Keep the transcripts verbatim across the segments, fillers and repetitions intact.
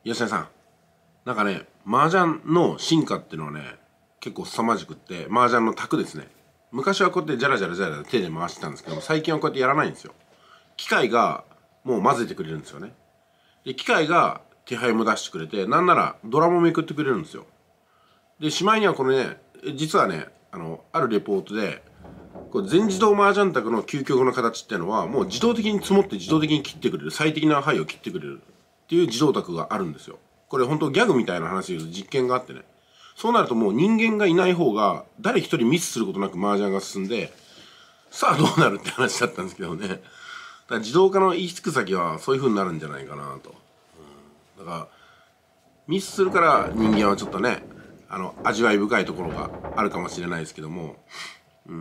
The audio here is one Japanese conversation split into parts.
吉田さん、なんかね、麻雀の進化っていうのはね、結構凄まじくって、麻雀の卓ですね。昔はこうやってジャラジャラジャラジャラ手で回してたんですけども、最近はこうやってやらないんですよ。機械がもう混ぜてくれるんですよね。で、機械が手配も出してくれて、なんならドラもめくってくれるんですよ。で、しまいにはこれね、実はね、あの、あるレポートで、これ全自動麻雀卓の究極の形っていうのは、もう自動的に積もって自動的に切ってくれる、最適な牌を切ってくれるっていう自動卓があるんですよ。これ本当ギャグみたいな話で言うと実験があってね。そうなるともう人間がいない方が誰一人ミスすることなく麻雀が進んで、さあどうなるって話だったんですけどね。だから自動化の行き着く先はそういう風になるんじゃないかなと。うん、だからミスするから人間はちょっとね、あの味わい深いところがあるかもしれないですけども、うん、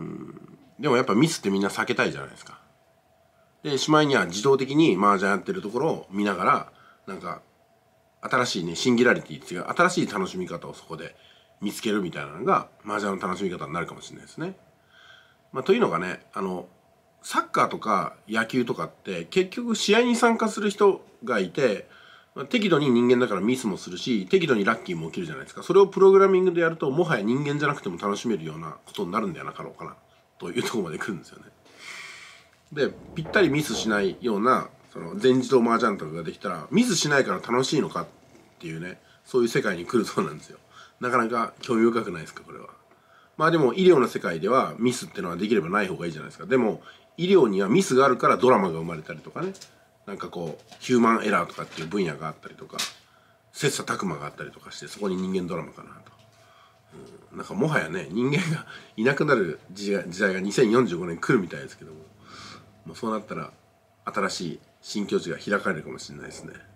でもやっぱミスってみんな避けたいじゃないですか。で、しまいには自動的に麻雀やってるところを見ながら、なんか新しいね、シンギュラリティっていう新しい楽しみ方をそこで見つけるみたいなのが麻雀の楽しみ方になるかもしれないですね。まあ、というのがね、あのサッカーとか野球とかって結局試合に参加する人がいて、適度に人間だからミスもするし、適度にラッキーも起きるじゃないですか。それをプログラミングでやると、もはや人間じゃなくても楽しめるようなことになるんではなかろうかなというところまで来るんですよね。で、ぴったりミスしないようなその全自動麻雀卓ができたら、ミスしないから楽しいのかっていうね、そういう世界に来るそうなんですよ。なかなか興味深くないですか、これは。まあでも医療の世界ではミスってのはできればない方がいいじゃないですか。でも医療にはミスがあるからドラマが生まれたりとかね、なんかこうヒューマンエラーとかっていう分野があったりとか、切磋琢磨があったりとかして、そこに人間ドラマかなと。うん、なんかもはやね、人間がいなくなる時代時代がにせんよんじゅうごねん来るみたいですけども、もうそうなったら新しい新境地が開かれるかもしれないですね。